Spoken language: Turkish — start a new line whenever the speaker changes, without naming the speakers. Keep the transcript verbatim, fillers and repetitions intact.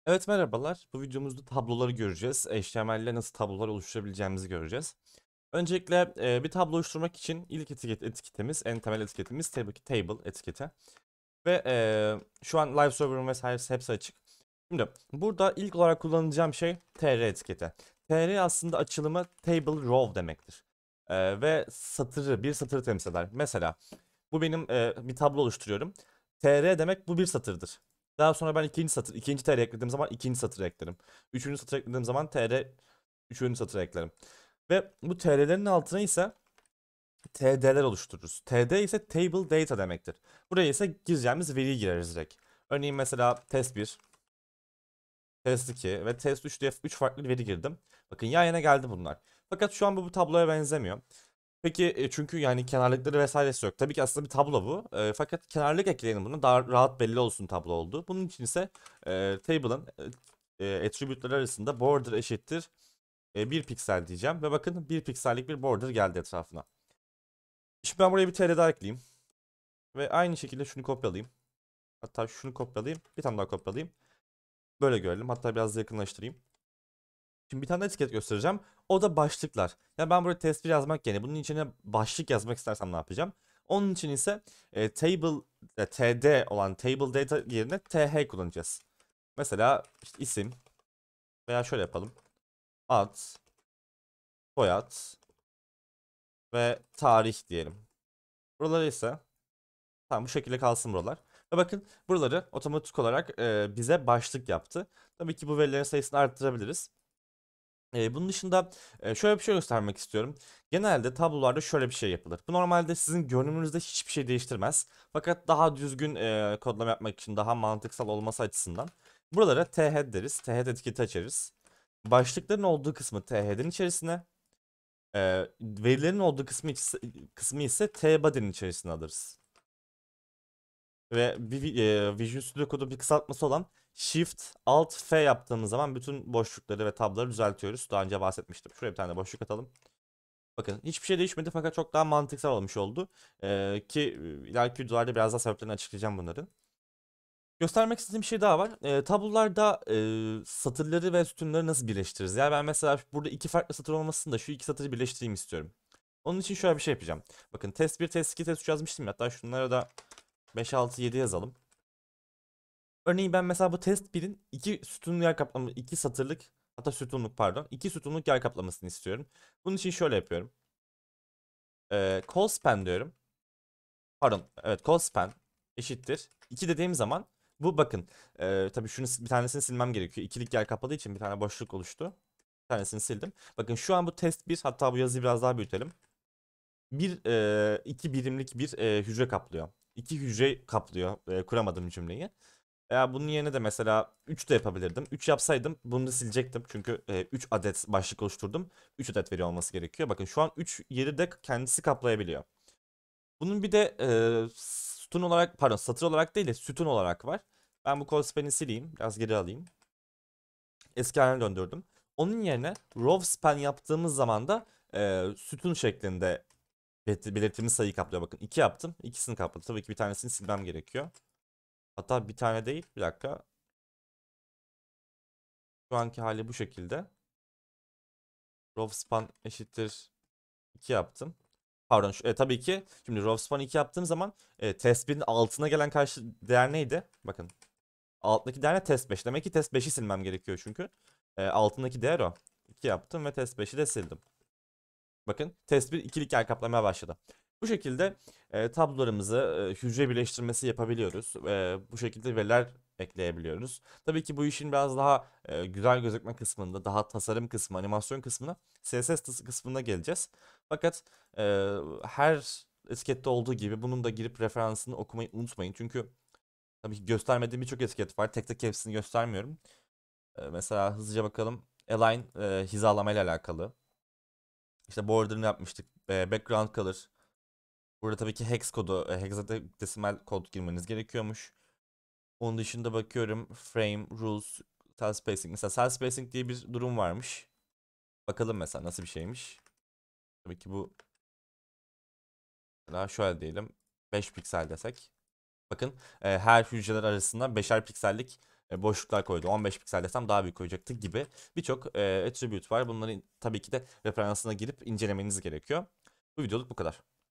Evet, merhabalar. Bu videomuzda tabloları göreceğiz. H T M L ile nasıl tablolar oluşturabileceğimizi göreceğiz. Öncelikle e, bir tablo oluşturmak için ilk etiket, etiketimiz, en temel etiketimiz tabii ki table etiketi. Ve e, şu an live server'ın vesairesi hepsi açık. Şimdi burada ilk olarak kullanacağım şey tr etiketi. Tr aslında açılımı table row demektir. E, ve satırı, bir satırı temsil eder. Mesela bu benim e, bir tablo oluşturuyorum. Tr demek bu bir satırdır. Daha sonra ben ikinci satır, ikinci tr eklediğim zaman ikinci satır eklerim. Üçüncü satır eklediğim zaman tr üçüncü satır eklerim. Ve bu tr'lerin altına ise td'ler oluştururuz. Td ise table data demektir. Buraya ise gireceğimiz veriyi gireriz direkt. Örneğin mesela test bir, test iki ve test üç diye üç farklı veri girdim. Bakın yan yana geldi bunlar. Fakat şu an bu, bu tabloya benzemiyor. Peki e, çünkü yani kenarlıkları vesairesi yok. Tabii ki aslında bir tablo bu. E, fakat kenarlık ekleyelim bunu. Daha rahat belli olsun tablo oldu. Bunun için ise e, table'ın e, e, attribute'ları arasında border eşittir e, bir piksel diyeceğim. Ve bakın bir piksellik bir border geldi etrafına. Şimdi ben buraya bir tr daha ekleyeyim. Ve aynı şekilde şunu kopyalayayım. Hatta şunu kopyalayayım. Bir tane daha kopyalayayım. Böyle görelim. Hatta biraz da yakınlaştırayım. Şimdi bir tane etiket göstereceğim. O da başlıklar. Yani ben buraya test bir yazmak yerine bunun içine başlık yazmak istersem ne yapacağım? Onun için ise e, table e, td olan table data yerine th kullanacağız. Mesela işte isim veya şöyle yapalım. Ad, soyad ve tarih diyelim. Buraları ise tamam, bu şekilde kalsın buralar. Ve bakın buraları otomatik olarak e, bize başlık yaptı. Tabii ki bu verilerin sayısını arttırabiliriz. Ee, bunun dışında e, şöyle bir şey göstermek istiyorum. Genelde tablolarda şöyle bir şey yapılır. Bu normalde sizin görünümünüzde hiçbir şey değiştirmez. Fakat daha düzgün e, kodlama yapmak için daha mantıksal olması açısından buralara thead deriz. Thead etiketi açarız. Başlıkların olduğu kısmı thad'in içerisine, e, verilerin olduğu kısmı, ise- kısmı ise tbody'nin içerisine alırız. Ve vi- e, Visual Studio Code'un bir kısaltması olan Shift Alt F yaptığımız zaman bütün boşlukları ve tabları düzeltiyoruz. Daha önce bahsetmiştim. Şuraya bir tane boşluk atalım. Bakın hiçbir şey değişmedi fakat çok daha mantıksal olmuş oldu. Ee, ki e, ileriki videolarda biraz daha sebeplerini açıklayacağım bunların. Göstermek istediğim bir şey daha var. Ee, tablolarda e, satırları ve sütunları nasıl birleştiririz? Yani ben mesela burada iki farklı satır olmasın da şu iki satırı birleştireyim istiyorum. Onun için şöyle bir şey yapacağım. Bakın test bir, test iki, test üç yazmıştım. Hatta şunlara da beş, altı, yedi yazalım. Örneğin ben mesela bu test birin iki sütunlu yer kaplama, iki satırlık, hatta sütunluk pardon, iki sütunluk yer kaplamasını istiyorum. Bunun için şöyle yapıyorum. Ee, call span diyorum. Pardon, evet, call span eşittir iki dediğim zaman bu bakın, e, tabii şunu bir tanesini silmem gerekiyor. İkilik yer kapadığı için bir tane boşluk oluştu. Bir tanesini sildim. Bakın şu an bu test bir, hatta bu yazıyı biraz daha büyütelim. Bir, e, iki birimlik bir e, hücre kaplıyor. İki hücre kaplıyor. E, kuramadım cümleyi. Eğer bunun yerine de mesela üç de yapabilirdim. üç yapsaydım bunu da silecektim. Çünkü e, üç adet başlık oluşturdum. üç adet veri olması gerekiyor. Bakın şu an üç yeri de kendisi kaplayabiliyor. Bunun bir de e, sütun olarak, pardon, satır olarak değil de sütun olarak var. Ben bu call span'i sileyim. Biraz geri alayım. Eski haline döndürdüm. Onun yerine row span yaptığımız zaman da e, sütun şeklinde belit- belirttiğimiz sayıyı kaplıyor. Bakın iki yaptım. İkisini kapladı. Tabii ki bir tanesini silmem gerekiyor. Hatta bir tane değil. Bir dakika. Şu anki hali bu şekilde. Row span eşittir iki yaptım. Pardon, şu, e, tabii ki şimdi row span iki yaptığım zaman e, test birin altına gelen karşı değer neydi? Bakın, alttaki değer ne? Test beş. Demek ki test beşi silmem gerekiyor çünkü. E, altındaki değer o. iki yaptım ve test beşi de sildim. Bakın test bir ikilik yer kaplamaya başladı. Bu şekilde e, tablolarımızı e, hücre birleştirmesi yapabiliyoruz. E, bu şekilde veriler ekleyebiliyoruz. Tabii ki bu işin biraz daha e, güzel gözükme kısmında, daha tasarım kısmı, animasyon kısmına, C S S tıs- kısmına geleceğiz. Fakat e, her etikette olduğu gibi bunun da girip referansını okumayı unutmayın. Çünkü tabii ki göstermediğim birçok etiket var. Tek tek hepsini göstermiyorum. E, mesela hızlıca bakalım. Align e, hizalama ile alakalı. İşte border'ını yapmıştık. E, background color. Burada tabii ki hex kodu, e, hexadesimal kod girmeniz gerekiyormuş. Onun dışında bakıyorum frame, rules, cell spacing. Mesela cell spacing diye bir durum varmış. Bakalım mesela nasıl bir şeymiş. Tabii ki bu mesela şöyle diyelim. beş piksel desek. Bakın, e, her hücreler arasında beşer piksellik e, boşluklar koydu. on beş piksel desem daha büyük koyacaktı gibi birçok e, attribute var. Bunların tabii ki de referansına girip incelemeniz gerekiyor. Bu videoluk bu kadar.